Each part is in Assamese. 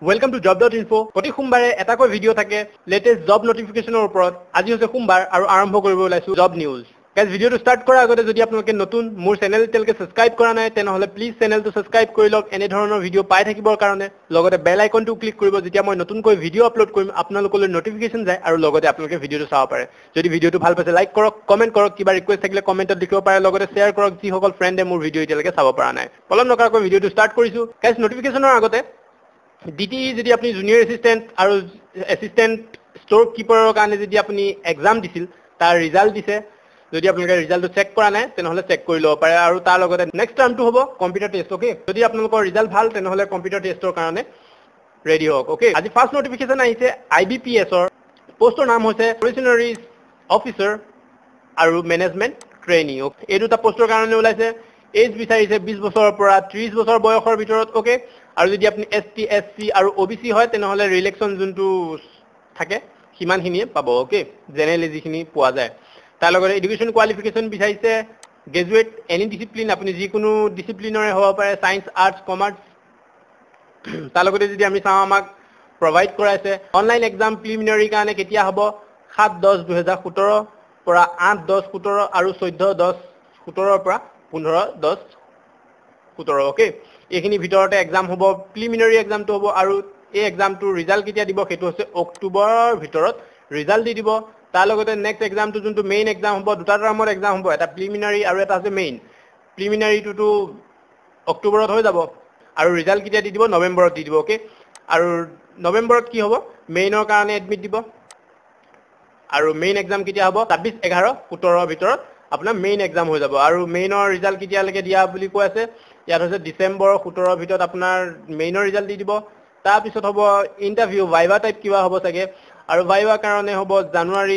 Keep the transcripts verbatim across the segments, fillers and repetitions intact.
Welcome to job dot info. প্ৰতি সোমবাৰে এটাকৈ ভিডিঅ' থাকে লেটেষ্ট জব নটিফিকেশনৰ ওপৰত। আজি হৈছে সোমবাৰ আৰু আৰম্ভ কৰিব ওলাইছো জব নিউজ। গাইজ ভিডিঅ'টো ষ্টাৰ্ট কৰাৰ আগতে যদি আপোনালোকে নতুন মোৰ চেনেল তেলকে সাবস্ক্ৰাইব কৰা নাই তেনেহলে প্লিজ চেনেলটো সাবস্ক্ৰাইব কৰি লওক এনে ধৰণৰ ভিডিঅ' পাই থাকিবৰ কাৰণে। লগতে বেল আইকনটো ক্লিক কৰিব যেতিয়া মই নতুনকৈ ভিডিঅ' আপলোড কৰিম আপোনালোকলৈ নটিফিকেশন যায় আৰু লগতে আপোনালোকে ভিডিঅ'টো চাব পাৰে। যদি ভিডিঅ'টো ভাল পাইছে লাইক কৰক, কমেন্ট কৰক, কিবা ৰিকুৱেষ্ট থাকিলে কমেন্টত লিখিব পাৰে, লগতে শ্বেয়াৰ কৰক যিসকল ফ্ৰেণ্ডে মোৰ ভিডিঅ' এতিয়ালৈকে চাব পৰা নাই। পলম নকৰাকৈ ভিডিঅ'টো ষ্টাৰ্ট কৰিছো। গাইজ নটিফিকেশনৰ আগতে ডিটি যদি আপনি জুনিয়ৰ এসিস্ট্যান্ট আৰু এসিস্ট্যান্ট স্টোৰ কিপাৰৰ কাৰণে যদি আপনি এক্সাম দিছিল তাৰ ৰিজাল্ট দিছে, যদি আপোনালোকে ৰিজাল্টটো চেক কৰা নাই তেনেহলে চেক কৰি ল'ব পাৰে আৰু তাৰ লগতে নেক্সট টাৰ্মটো হ'ব কম্পিউটাৰ টেষ্ট। ওকে, যদি আপোনালোকৰ ৰিজাল্ট ভাল তেনেহলে কম্পিউটাৰ টেষ্টৰ কাৰণে ৰেডি হওক। ওকে, আজি ফাৰ্ষ্ট নটিফিকেশন আহিছে আইবিপিএছৰ। পোষ্টৰ নাম হৈছে অপাৰেশনাৰী অফিচাৰ আৰু মেনেজমেন্ট ট্ৰেইনি। এই দুটা পোষ্টৰ কাৰণে ওলাইছে। এজ বিচাৰিছে বিশ বছৰৰ পৰা ত্ৰিশ বছৰ বয়সৰ ভিতৰত। ওকে, আৰু যদি আপনি এসটি এসসি আৰু ওবিসি হয় তেনেহলে ৰিলেকশন যোনটো থাকে সিমানখিনিয়ে পাব। ওকে, জেনেৰেলি যিখিনি পোৱা যায়। তাৰ লগতে এডুকেশন কোৱালিফিকেশন বিচাৰিছে গ্ৰেজুৱেট এনি ডিসিপ্লিন, আপনি যিকোনো ডিসিপ্লিনৰে হ'ব পাৰে, সায়েন্স আৰ্টস কমাৰ্চ। তাৰ লগতে যদি আমি চাওঁ আমাক প্ৰভাইড কৰাইছে অনলাইন এক্সাম প্ৰিলিমিনাৰী কাৰণে কেতিয়া হ'ব সাত দহ দুহেজাৰ সোতৰ পৰা আঠ দহ সোতৰ আৰু চৈধ্য দহ সোতৰৰ পৰা পোন্ধৰ দহ সোতৰ। ওকে, এইখিনি ভিতৰতে এক্সাম হ'ব, প্ৰিলিমিনাৰী এক্সামটো হ'ব আৰু এই এক্সামটোৰ ৰিজাল্ট কেতিয়া দিব সেইটো হৈছে অক্টোবৰৰ ভিতৰত ৰিজাল্ট দি দিব। তাৰ লগতে নেক্সট এক্সামটো যোনটো মেইন এক্সাম হ'ব, দুটা টাৰ্মৰ এক্সাম হ'ব, এটা প্ৰিলিমিনাৰী আৰু এটা আছে মেইন। প্ৰিলিমিনাৰীটোতো অক্টোবৰত হৈ যাব আৰু ৰিজাল্ট কেতিয়া দি দিব নৱেম্বৰত দি দিব। ওকে, আৰু নৱেম্বৰত কি হ'ব মেইনৰ কাৰণে এডমিট দিব আৰু মেইন এক্সাম কেতিয়া হ'ব ছাব্বিছ এঘাৰ সোতৰৰ ভিতৰত আপোনাৰ মেইন এক্সাম হৈ যাব। আৰু মেইনৰ ৰিজাল্ট কেতিয়ালৈকে দিয়া বুলি কৈ আছে, ইয়াত হৈছে ডিচেম্বৰৰ সোতৰৰ ভিতৰত আপোনাৰ মেইনৰ ৰিজাল্ট দি দিব। তাৰপিছত হ'ব ইণ্টাৰভিউ, ভাইভা টাইপ কিবা হ'ব চাগে, আৰু ভাইভাৰ কাৰণে হ'ব জানুৱাৰী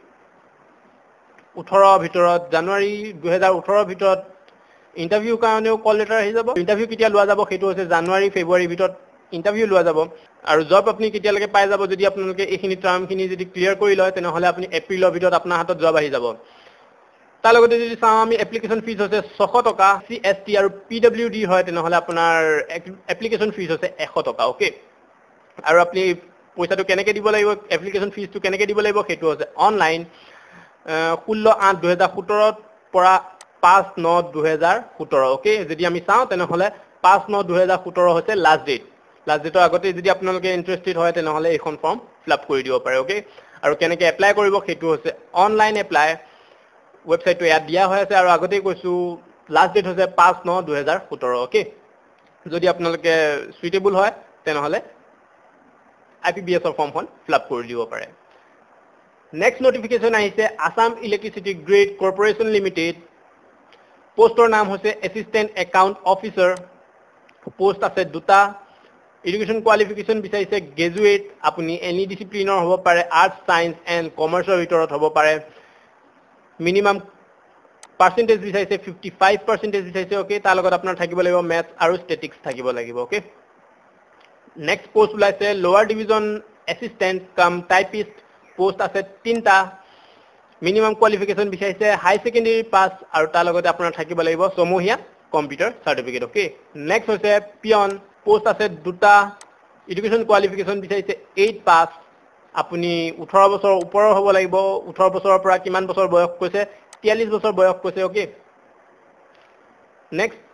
ওঠৰৰ ভিতৰত জানুৱাৰী দুহেজাৰ ওঠৰৰ ভিতৰত। ইণ্টাৰভিউৰ কাৰণেও কল লেটাৰ আহি যাব। ইণ্টাৰভিউ কেতিয়া লোৱা যাব সেইটো হৈছে জানুৱাৰী ফেব্ৰুৱাৰীৰ ভিতৰত ইণ্টাৰভিউ লোৱা যাব। আৰু জব আপুনি কেতিয়ালৈকে পাই যাব যদি আপোনালোকে এইখিনি টাৰ্মখিনি যদি ক্লিয়াৰ কৰি লয় তেনেহলে আপুনি এপ্ৰিলৰ ভিতৰত আপোনাৰ হাতত জব আহি যাব। তাৰ লগতে যদি চাওঁ আমি এপ্লিকেশ্যন ফিজ হৈছে ছশ টকা। চি এছ টি আৰু পি ডব্লিউ ডি হয় তেনেহলে আপোনাৰ এপ্লিকেশ্যন ফিজ হৈছে এশ টকা। ওকে, আৰু আপুনি পইচাটো কেনেকে দিব লাগিব, এপ্লিকেশ্যন ফিজটো কেনেকে দিব লাগিব সেইটো হৈছে অনলাইন ষোল্ল আঠ দুহেজাৰ সোতৰৰ পৰা পাঁচ ন দুহেজাৰ সোতৰ। ওকে, যদি আমি চাওঁ তেনেহলে পাঁচ ন দুহেজাৰ সোতৰ হৈছে লাষ্ট ডেট। লাষ্ট ডেটৰ আগতে যদি আপোনালোকে ইণ্টাৰেষ্টেড হয় তেনেহলে এইখন ফৰ্ম ফিল আপ কৰি দিব পাৰে। ওকে, আৰু কেনেকে এপ্লাই কৰিব সেইটো হৈছে অনলাইন এপ্লাই, ৱেবছাইটটো ইয়াত দিয়া হৈ আছে আৰু আগতেই কৈছো লাষ্ট ডেট হৈছে পাঁচ ন দুহেজাৰ সোতৰ। ওকে, যদি আপোনালোকে সুইটেবল হয় তেনেহলে আই পি বি এছৰ ফৰ্মখন ফিল আপ কৰি দিব পাৰে। নেক্সট নটিফিকেশ্যন আহিছে Assam electricity grid corporation limited. পোষ্টৰ নাম হৈছে এছিষ্টেণ্ট একাউণ্ট অফিচাৰ। পোষ্ট আছে দুটা। এডুকেশ্যন কোৱালিফিকেশ্যন বিচাৰিছে গ্ৰেজুৱেট, আপুনি এনি ডিচিপ্লিনৰ হ'ব পাৰে, আৰ্টছ চায়েন্স এণ্ড কমাৰ্চৰ ভিতৰত হ'ব পাৰে। মিনিমাম পাৰ্চেণ্টেজ বিচাৰিছে ফিফটি ফাইভ পাৰ্চেণ্টেজ বিচাৰিছে। ওকে, তাৰ লগত আপোনাৰ থাকিব লাগিব মেথছ আৰু ষ্টেটিক্স থাকিব লাগিব। ওকে, নেক্সট পোষ্ট ওলাইছে lower division assistant cum typist. Post আছে তিনিটা। মিনিমাম কোৱালিফিকেশ্যন বিচাৰিছে হাই ছেকেণ্ডেৰী পাছ আৰু তাৰ লগতে আপোনাৰ থাকিব লাগিব ছমহীয়া কম্পিউটাৰ চাৰ্টিফিকেট। ওকে, নেক্সট হৈছে পিয়ন। পোষ্ট আছে দুটা। এডুকেশ্যন কোৱালিফিকেশ্যন বিচাৰিছে এইট পাছ, আপুনি ওঠৰ বছৰ ওপৰৰ হ'ব লাগিব। ওঠৰ বছৰৰ পৰা কিমান বছৰ বয়স কৈছে তিয়াল্লিছ বছৰ বয়স কৈছে। ওকে, নেক্সট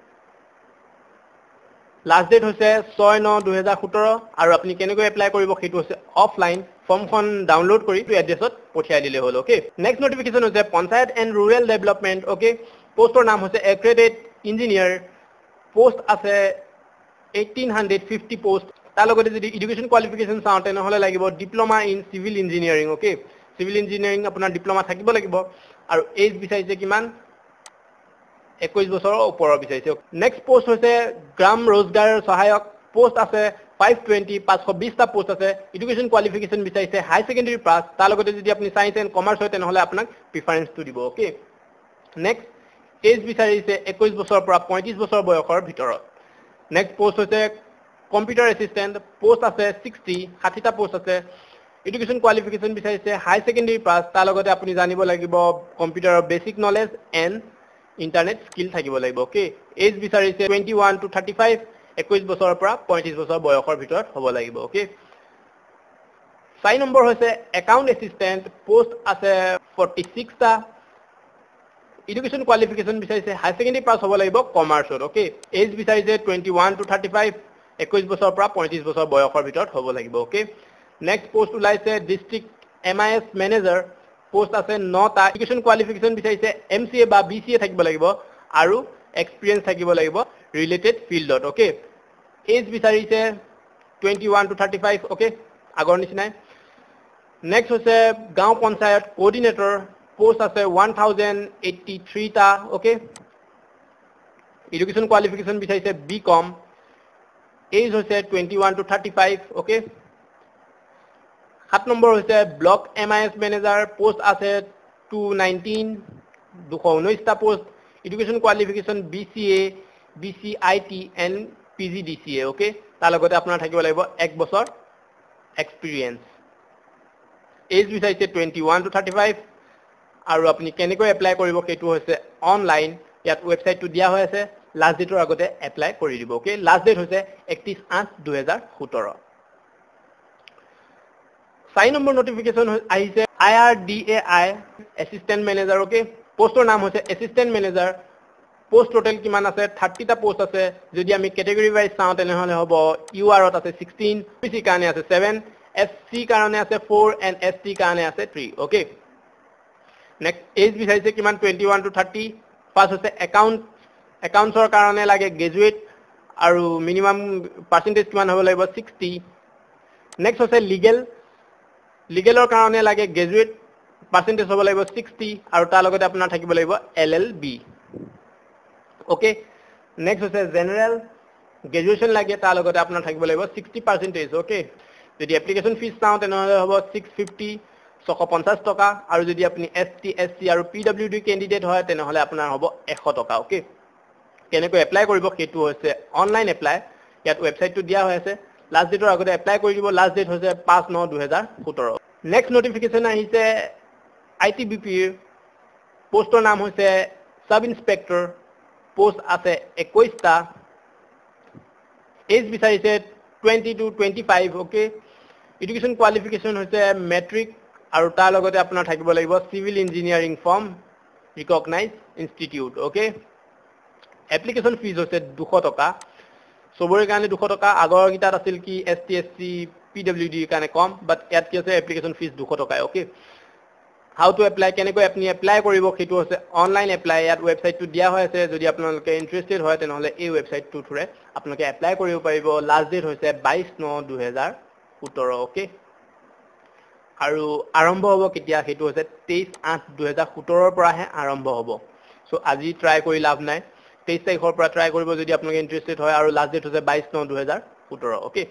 লাষ্ট ডেট হৈছে ছয় ন দুহেজাৰ সোতৰ আৰু আপুনি কেনেকৈ এপ্লাই কৰিব সেইটো হৈছে অফলাইন। ফৰ্মখন ডাউনলোড কৰি এড্ৰেছত পঠিয়াই দিলে হ'ল। ওকে, নেক্সট নটিফিকেশ্যন হৈছে panchayat and rural development. Okay, পোষ্টৰ নাম হৈছে এগ্ৰেডেড ইঞ্জিনিয়াৰ। পোষ্ট আছে এইটিন হাণ্ড্ৰেড ফিফটি পোষ্ট। তাৰ লগতে যদি এডুকেশ্যন কোৱালিফিকেশ্যন চাওঁ তেনেহলে লাগিব diploma in civil engineering. Okay, civil engineering আপোনাৰ ডিপ্ল'মা থাকিব লাগিব আৰু এজ বিচাৰিছে কিমান একৈশ বছৰৰ ওপৰৰ বিচাৰিছে। নেক্সট পোষ্ট হৈছে গ্ৰাম ৰোজগাৰ সহায়ক। পোষ্ট আছে ফাইভ টুৱেণ্টি, পাঁচশ বিশটা পোষ্ট আছে। এডুকেশ্যন কোৱালিফিকেশ্যন বিচাৰিছে হাই ছেকেণ্ডেৰী পাছ, তাৰ লগতে যদি আপুনি চায়েন্স এণ্ড কমাৰ্চ হয় তেনেহলে আপোনাক প্ৰিফাৰেঞ্চটো দিব। ওকে, নেক্সট এজ বিচাৰিছে একৈশ বছৰৰ পৰা পঁয়ত্ৰিশ বছৰ বয়সৰ ভিতৰত। নেক্সট পোষ্ট হৈছে কম্পিউটাৰ এছিষ্টেণ্ট। পোষ্ট আছে ছিক্সটি, ষাঠিটা পোষ্ট আছে। এডুকেশ্যন কোৱালিফিকেশ্যন বিচাৰিছে হাই ছেকেণ্ডেৰী পাছ, তাৰ লগতে আপুনি জানিব লাগিব কম্পিউটাৰৰ basic knowledge and internet skill থাকিব লাগিব। ওকে, এজ বিচাৰিছে twenty one to thirty five. একৈশ বছৰৰ পৰা পঁয়ত্ৰিশ বছৰ বয়সৰ ভিতৰত হ'ব লাগিব ওকে চাৰি নম্বৰ হৈছে একাউণ্ট এসিস্ট্যান্ট পোষ্ট আছে forty-six টা এডুকেশন কোয়ালিফিকেশন বিচাৰিছে হাই সেকেন্ডাৰী পাস হ'ব লাগিব কমাৰ্চত ওকে এজ বিচাৰিছে twenty-one to thirty-five একৈশ বছৰৰ পৰা পঁয়ত্ৰিশ বছৰ বয়সৰ ভিতৰত হ'ব লাগিব ওকে নেক্সট পোষ্ট ওলাইছে ডিস্ট্ৰিক্ট এমআইএছ ম্যানেজাৰ পোষ্ট আছে nine টা এডুকেশন কোয়ালিফিকেশন বিচাৰিছে এমসিএ বা বিসিএ থাকিব লাগিব আৰু এক্সপেৰিয়েন্স থাকিব লাগিব ৰিলেটেড ফিল্ডত ওকে এজ বিচাৰিছে twenty-one to thirty-five ওকে আগৰ নিচিনাই নেক্সট হৈছে গাঁও পঞ্চায়ত কোঅৰ্ডিনেটৰ পোষ্ট আছে one thousand eighty-three টা ওকে এডুকেশন কোয়ালিফিকেশন বিচাৰিছে বিকম এজ হৈছে twenty-one to thirty-five ওকে সাত নম্বৰ হৈছে ব্লক এমআইএছ ম্যানেজাৰ পোষ্ট আছে two nineteen two nineteen টা post education qualification BCA BCIT and PGDCA okay তাৰ লগতে আপোনাৰ থাকিব লাগিব এক বছৰ এক্সপেৰিয়েন্স এজ বিচাৰিছে twenty-one to thirty-five আৰু আপুনি কেনেকৈ এপ্লাই কৰিব সেইটো হৈছে অনলাইন ইয়াত ওয়েবসাইটটো দিয়া হৈ আছে লাষ্ট ডেটৰ আগতে এপ্লাই কৰি দিব ওকে লাষ্ট ডেট হৈছে একত্ৰিশ আঠ দুহেজাৰ সোতৰ চাৰি নম্বৰ নোটিফিকেশন আহিছে আইআৰডিএআই এসিস্ট্যান্ট ম্যানেজাৰ ওকে পোষ্টৰ নাম হৈছে এসিস্ট্যান্ট ম্যানেজাৰ পোষ্ট টোটাল কিমান আছে thirty টা পোষ্ট আছে যদি আমি ক্যাটাগৰি ওয়াইজ চাও তেনেহলে হ'ব ইউআৰত আছে sixteen পিসি কাৰণে আছে seven এসসি কাৰণে আছে four and এসটি কাৰণে আছে three ওকে নেক্সট এজ বিচাৰিছে কিমান twenty-one to thirty পাস হৈছে একাউন্ট একাউন্টছৰ কাৰণে লাগে গ্ৰেজুৱেট আৰু মিনিমাম পাৰ্সেন্টেজ কিমান হ'ব লাগিব sixty নেক্সট হৈছে লিগেল লিগেলৰ কাৰণে লাগে গ্ৰেজুৱেট পাৰ্সেন্টেজ হ'ব লাগিব sixty আৰু তাৰ লগতে আপোনাৰ থাকিব লাগিব এলএলবি ওকে নেক্সট হৈছে জেনাৰেল গ্ৰেজুৱেচন লাগে তাৰ লগতে আপোনাৰ থাকিব লাগিব sixty percent ওকে যদি এপ্লিকেশন ফিস চাও তেনেহলে হ'ব six fifty six fifty টকা আৰু যদি আপুনি এসটি এসসি আৰু পিডব্লিউডি ক্যান্ডিডেট হয় তেনেহলে আপোনাৰ হ'ব one hundred টকা ওকে কেনেকৈ এপ্লাই কৰিব সেইটো হৈছে অনলাইন এপ্লাই ইয়াত ওয়েবসাইটটো দিয়া হৈ আছে লাষ্ট ডেটৰ আগতে এপ্লাই কৰি দিব লাষ্ট ডেট হৈছে five nine দুহেজাৰ সোতৰ নেক্সট নোটিফিকেশন আহিছে আইটিবিপি পোষ্টৰ নাম হৈছে সাব ইন্সপেক্টৰ পোষ্ট আছে একৈশ টা এজ বিচাৰিছে twenty to twenty-five okay education qualification হৈছে মেট্ৰিক আৰু তাৰ লগতে আপোনাৰ থাকিব লাগিব civil engineering from recognise institute okay application fees হৈছে two hundred টকা সবৰে কাৰণে two hundred টকা আগৰ গিটাত আছিল কি এসটি এসসি পিডব্লিউডি কাৰণে কম বাট ইয়াত কি আছে এপ্লিকেশন ফিজ two hundred টকা ওকে হাউ টু এপ্লাই কেনেকৈ আপুনি এপ্লাই কৰিব সেইটো হৈছে অনলাইন এপ্লাই ইয়াত ওয়েবসাইটটো দিয়া হৈ আছে যদি আপোনালোকে ইন্টাৰেস্টেড হয় তেনেহলে এই ওয়েবসাইটটো থুৰে আপোনালোকে এপ্লাই কৰিব পাৰিব লাষ্ট ডেট হৈছে twenty-two nine দুহেজাৰ সোতৰ ওকে আৰু আৰম্ভ হ'ব কেতিয়া সেইটো হৈছে তেইশ আঠ দুহেজাৰ সোতৰ ৰ পৰাহে আৰম্ভ হ'ব সো আজি ট্ৰাই কৰি লাভ নাই তেইশ তাৰিখৰ পৰা ট্ৰাই কৰিব যদি আপোনালোকে ইন্টাৰেস্টেড হয় আৰু লাষ্ট ডেট হৈছে twenty-two nine দুহেজাৰ সোতৰ ওকে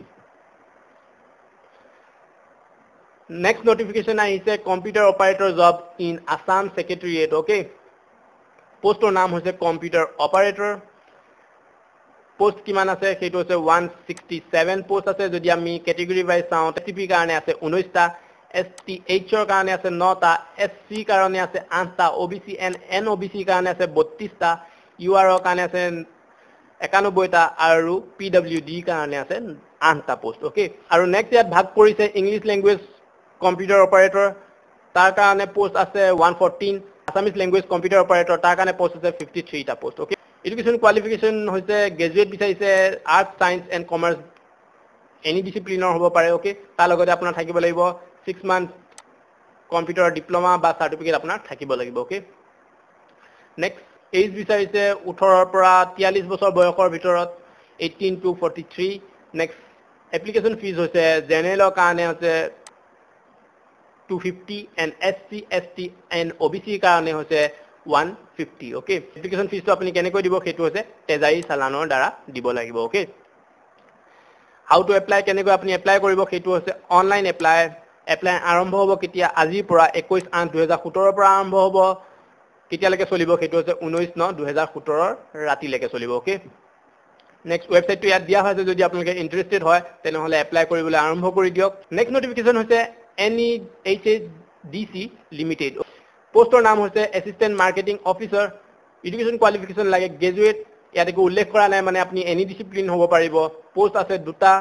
Next notification আহিছে computer operator job in Assam secretariat okay পোষ্টৰ নাম হৈছে কম্পিউটাৰ অপাৰেটৰ পোষ্ট কিমান আছে সেইটো হৈছে one sixty-seven পোষ্ট আছে যদি আমি ক্যাটাগৰি ওয়াইজ চাও টিপি কাৰণে আছে nineteen টা এসটিএইচ ৰ কাৰণে আছে nine টা এসসি কাৰণে আছে eight টা ওবিসি এণ্ড এনওবিসি কাৰণে আছে thirty-two টা ইউআৰ ৰ কাৰণে আছে ninety-one টা আৰু পিডব্লিউডি কাৰণে আছে eight টা পোষ্ট ওকে আৰু নেক্সট ইয়াত ভাগ কৰিছে ইংলিশ ল্যাঙ্গুৱেজ কম্পিউটাৰ অপাৰেটৰ তাৰ কাৰণে পোষ্ট আছে one fourteen Assamese language computer operator তাৰ কাৰণে পোষ্ট আছে fifty-three টা পোষ্ট ওকে এডুকেশন কোয়ালিফিকেশন হৈছে গ্ৰেজুৱেট বিচাৰিছে arts science and commerce any ডিসিপ্লিনৰ হ'ব পাৰে ওকে তাৰ লগতে আপোনাৰ থাকিব লাগিব six মান্থ কম্পিউটাৰ ডিপ্লোমা বা সাৰ্টিফিকেট আপোনাৰ থাকিব লাগিব ওকে নেক্সট এজ বিচাৰিছে eighteen ৰ পৰা forty-three বছৰ বয়সৰ ভিতৰত eighteen to forty-three next application fees হৈছে জেনেৰেলৰ কাৰণে আছে two fifty and S C S T and O B C কাৰণে হৈছে one fifty ওকে এপ্লিকেশন ফিজটো আপুনি কেনেকৈ দিব সেইটো হৈছে তেজাৰি চালানৰ দ্বাৰা দিব লাগিব ওকে হাউ টু এপ্লাই কেনেকৈ আপুনি এপ্লাই কৰিব সেইটো হৈছে অনলাইন এপ্লাই এপ্লাই আৰম্ভ হ'ব কেতিয়া আজিৰ পৰা twenty-one eight twenty seventeen ৰ পৰা আৰম্ভ হ'ব কেতিয়ালৈকে চলিব সেইটো হৈছে nineteen nine twenty seventeen ৰ ৰাতিলৈকে চলিব ওকে নেক্সট ওয়েবসাইটটো ইয়াত দিয়া হৈছে যদি আপোনালোকে ইন্টাৰেস্টেড হয় তেনেহলে এপ্লাই কৰিবলৈ আৰম্ভ কৰি দিয়ক নেক্সট নোটিফিকেশন হৈছে N E H A D C Limited পোষ্টৰ নাম হৈছে assistant marketing officer education qualification লাগে গ্ৰেজুৱেট ইয়াত একো উল্লেখ কৰা নাই মানে আপুনি এনি ডিসিপ্লিন হ'ব পাৰিব পোষ্ট আছে দুটা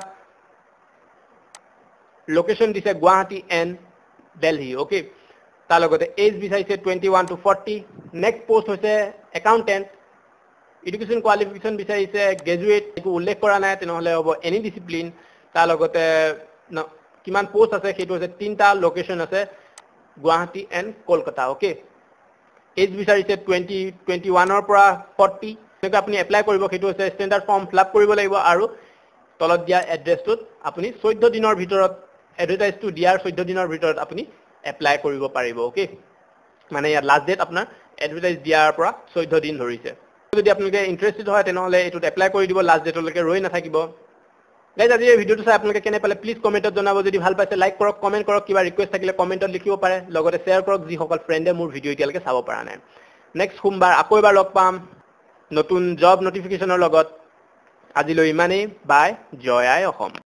লোকেশন দিছে গুৱাহাটী এণ্ড দিল্লী ওকে তাৰ লগতে এজ বিচাৰিছে twenty-one to forty next post হৈছে একাউন্টেন্ট এডুকেশন কোৱালিফিকেশন বিচাৰিছে গ্ৰেজুৱেট একো উল্লেখ কৰা নাই তেনেহলে হ'ব এনি ডিসিপ্লিন তাৰ লগতে কিমান পোষ্ট আছে সেইটো হৈছে তিনটা লোকেশন আছে Guwahati and Kolkata okay age বিচাৰিছে twenty twenty-one ৰ পৰা forty যেনেকৈ আপুনি এপ্লাই কৰিব সেইটো হৈছে ষ্টেণ্ডাৰ্ড ফৰ্ম ফিল আপ কৰিব লাগিব আৰু তলত দিয়া এড্ৰেছটোত আপুনি চৈধ্য দিনৰ ভিতৰত এডভাৰটাইজটো দিয়াৰ চৈধ্য দিনৰ ভিতৰত আপুনি এপ্লাই কৰিব পাৰিব ওকে মানে ইয়াৰ লাষ্ট ডেট আপোনাৰ এডভাৰটাইজ দিয়াৰ পৰা চৈধ্য দিন ধৰিছে যদি আপোনালোকে ইন্টাৰেষ্টেড হয় তেনেহলে এটোত এপ্লাই কৰি দিব লাষ্ট ডেটলৈকে ৰৈ নাথাকিব গাইজ আজি এই ভিডিওটো চাই আপোনালোকে কেনে পালে প্লিজ কমেন্টত জনাব যদি ভাল পাইছে লাইক কৰক কমেন্ট কৰক কিবা ৰিকুৱেষ্ট থাকিলে কমেন্টত লিখিব পাৰে লগতে শ্বেয়াৰ কৰক যিসকল ফ্ৰেণ্ডে মোৰ ভিডিও এতিয়ালৈকে চাব পৰা নাই নেক্সট সোমবাৰ আকৌ এবাৰ লগ পাম নতুন জব নটিফিকেশনৰ লগত আজিলৈ ইমানেই বাই জয় আই অসম